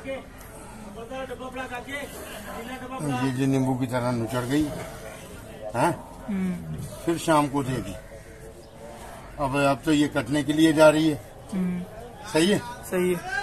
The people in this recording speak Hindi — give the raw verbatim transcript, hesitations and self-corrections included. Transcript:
ये जो नींबू की तरह नुचड़ गई है, फिर शाम को दे दी। अब अब तो ये कटने के लिए जा रही है। सही है, सही है।